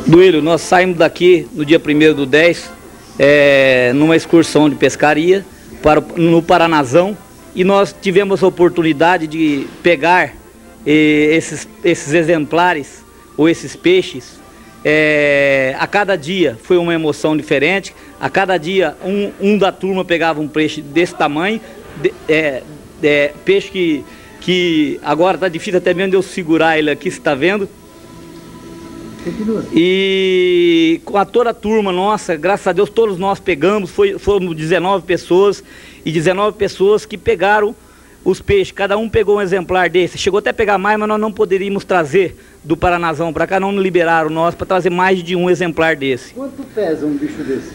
Duílio, nós saímos daqui no dia 1º do 10, numa excursão de pescaria no Paranazão, e nós tivemos a oportunidade de pegar esses exemplares, ou esses peixes. A cada dia foi uma emoção diferente. A cada dia um da turma pegava um peixe desse tamanho, peixe que agora está difícil até mesmo de eu segurar ele aqui, você está vendo? E com toda a turma nossa, graças a Deus, todos nós pegamos, foram 19 pessoas, e 19 pessoas que pegaram os peixes. Cada um pegou um exemplar desse. Chegou até a pegar mais, mas nós não poderíamos trazer do Paranazão para cá, não liberaram nós para trazer mais de um exemplar desse. Quanto pesa um bicho desse?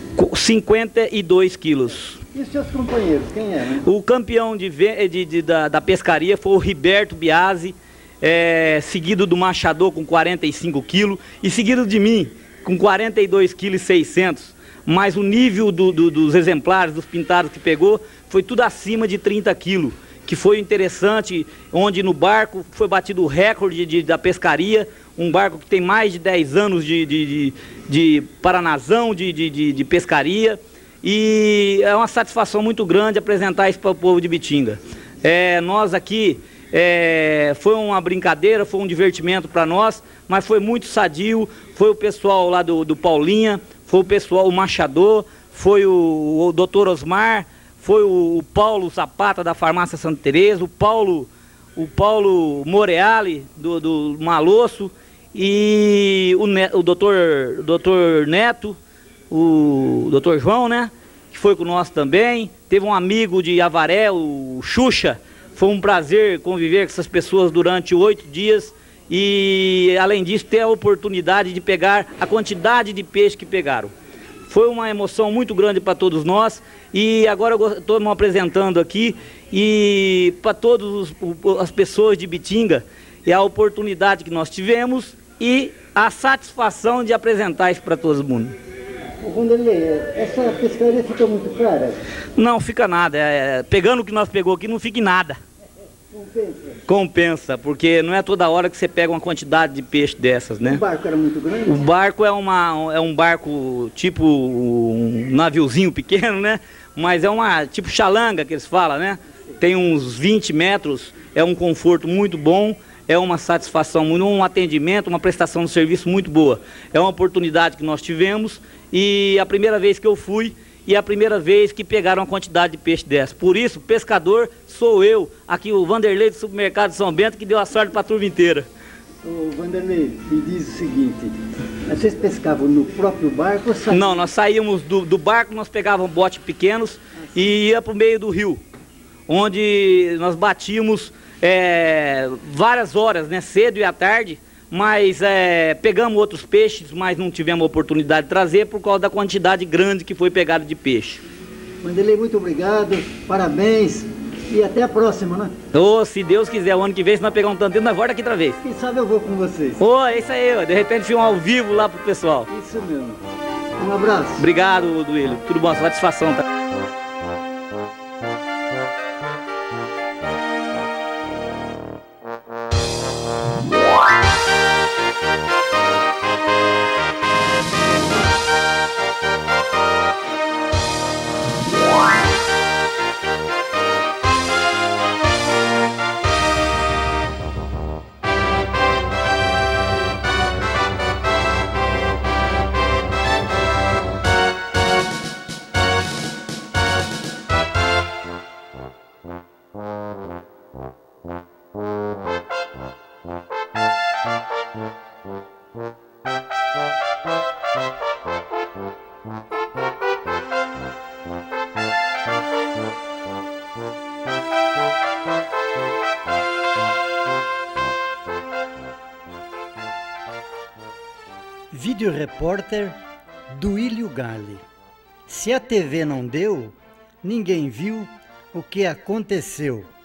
52 quilos. E os seus companheiros, quem é? O campeão da pescaria foi o Riberto Biasi, seguido do Machador com 45 quilos, e seguido de mim com 42,6 kg. Mas o nível dos exemplares, dos pintados que pegou, foi tudo acima de 30 quilos. Que foi interessante, onde no barco foi batido o recorde da pescaria, um barco que tem mais de 10 anos de Paranazão, de pescaria, e é uma satisfação muito grande apresentar isso para o povo de Bitinga. Nós aqui, foi uma brincadeira, foi um divertimento para nós, mas foi muito sadio. Foi o pessoal lá do Paulinha, foi o pessoal, o Machador, foi o Dr. Osmar, foi o Paulo Zapata da Farmácia Santa Teresa, o Paulo Moreali do Malosso, e o doutor Neto, o doutor João, né, que foi com nós também. Teve um amigo de Avaré, o Xuxa. Foi um prazer conviver com essas pessoas durante 8 dias, e além disso ter a oportunidade de pegar a quantidade de peixe que pegaram. Foi uma emoção muito grande para todos nós, e agora eu estou me apresentando aqui e para todas as pessoas de Bitinga, é a oportunidade que nós tivemos e a satisfação de apresentar isso para todo mundo. Vanderlei, essa pescaria fica muito cara? Não fica nada, pegando o que nós pegou aqui não fica em nada. Compensa? Compensa, porque não é toda hora que você pega uma quantidade de peixe dessas, né? O barco era muito grande? O barco é um barco tipo um naviozinho pequeno, né? Mas é tipo xalanga que eles falam, né? Tem uns 20 metros, é um conforto muito bom, é uma satisfação, um atendimento, uma prestação de serviço muito boa. É uma oportunidade que nós tivemos, e a primeira vez que eu fui, e a primeira vez que pegaram uma quantidade de peixe dessa. Por isso, pescador sou eu, aqui o Vanderlei do Supermercado de São Bento, que deu a sorte para a turma inteira. Ô Vanderlei, me diz o seguinte, vocês pescavam no próprio barco ou saíam? Não, nós saímos do barco, nós pegávamos botes pequenos e ia para o meio do rio, onde nós batíamos várias horas, né, cedo e à tarde, mas pegamos outros peixes, mas não tivemos oportunidade de trazer por causa da quantidade grande que foi pegada de peixe. Vanderlei, muito obrigado, parabéns e até a próxima, né? Se Deus quiser, o ano que vem, se nós pegar um tanto, nós volta aqui outra vez. Quem sabe eu vou com vocês. É isso aí, de repente filmar ao vivo lá pro pessoal. Isso mesmo. Um abraço. Obrigado, Duílio. Tudo bom, satisfação, tá? Vídeo repórter Duílio Gali. Se a TV não deu, ninguém viu o que aconteceu.